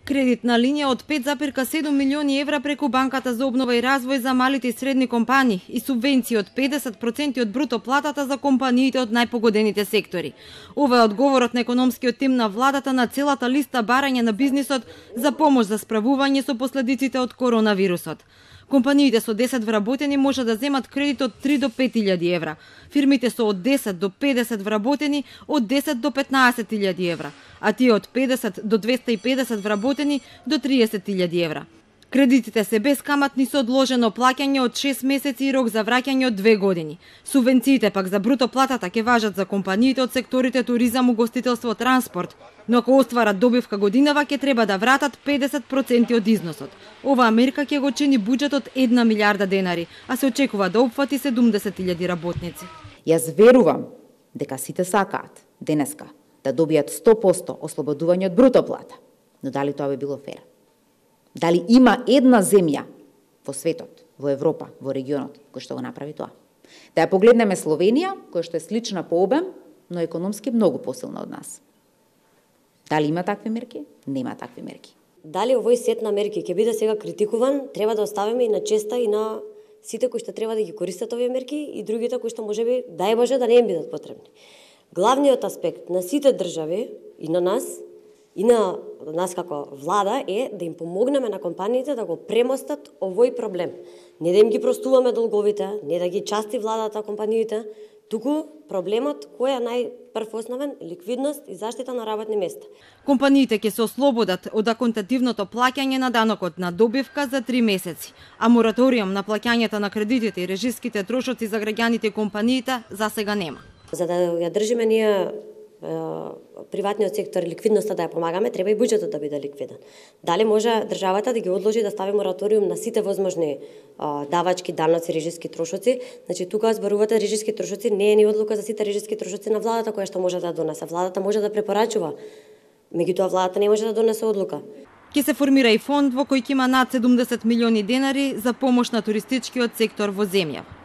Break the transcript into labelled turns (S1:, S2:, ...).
S1: Кредитна линија од 5,7 милиони евра преку Банката за обнова и развој за малите и средни компании и субвенции од 50% од бруто платата за компаниите од најпогодените сектори. Ова е одговорот на економскиот тим на владата на целата листа барање на бизнисот за помош за справување со последиците од коронавирусот. Компаниите со 10 вработени може да земат кредит од 3 до 5.000 евра. Фирмите со од 10 до 50 вработени од 10 до 15.000 евра, а тие од 50 до 250 вработени до 30.000 евра. Кредитите се бескаматни со одложено плаќање од 6 месеци и рок за враќање од 2 години. Субвенциите пак за бруто платата ќе важат за компаниите од секторите туризам, угостителство, транспорт, но ако остварат добивка годинава ќе треба да вратат 50% од износот. Оваа мерка ќе го чини буџетот 1 милиарда денари, а се очекува да опфати 70.000 работници.
S2: Јас верувам дека сите сакаат денеска да добијат 100% ослободување од бруто плата, но дали тоа би било фер? Дали има една земја во светот, во Европа, во регионот, кој што го направи тоа? Да ја погледнеме Словенија, која што е слична по обем, но економски многу посилна од нас. Дали има такви мерки? Нема такви мерки.
S3: Дали овој сет на мерки ќе биде сега критикуван, треба да оставиме и на честа и на сите кои што треба да ги користат овие мерки и другите кои што можеби, дај Боже, да не им бидат потребни. Главниот аспект на сите држави и на нас како влада е да им помогнеме на компаниите да го премостат овој проблем. Не да им ги простуваме долговите, не да ги части владата компаниите, туку проблемот кој е најпрв основен ликвидност и заштита на работни места.
S1: Компаниите ќе се ослободат од аконтативното плаќање на данокот на добивка за 3 месеци, а мораториум на плаќањата на кредитите и режиските трошоци за граѓаните и компаниите за сега нема.
S3: За да ја држиме ние приватниот сектор ликвидноста да ја помагаме, треба и буџетот да биде ликвиден. Дали може државата да ги одложи да стави мораториум на сите возможни давачки, даноци, режиски трошоци? Значи тука зборувате режиски трошоци, не е ни одлука за сите режиски трошоци на владата која што може да донесе. Владата може да препорачува, меѓутоа владата не може да донесе одлука.
S1: Ќе се формира и фонд во кој ќе има над 70 милиони денари за помош на туристичкиот сектор во земја.